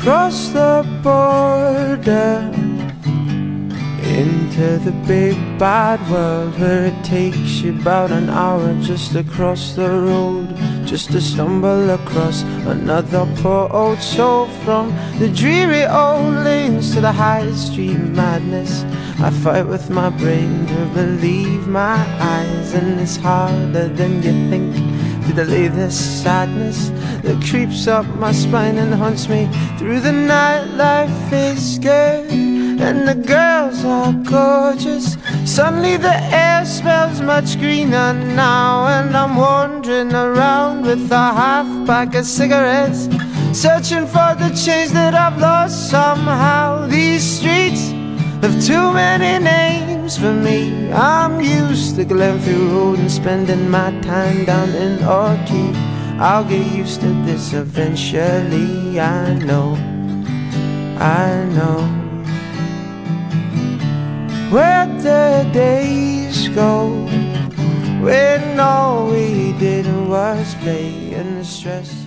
cross the border into the big bad world, where it takes you about an hour just to cross the road, just to stumble across another poor old soul. From the dreary old lanes to the high street madness, I fight with my brain to believe my eyes, and it's harder than you think to delay this sadness that creeps up my spine and haunts me through the night. Life is good and the girls are gorgeous. Suddenly the air smells much greener now, and I'm wandering around with a half pack of cigarettes, searching for the change that I've lost somehow. These streets have too many names for me. I'm used to Glenfield Road and spending my time down in Orchid. I'll get used to this eventually, I know, I know. Where'd the days go when all we did was play, and the stress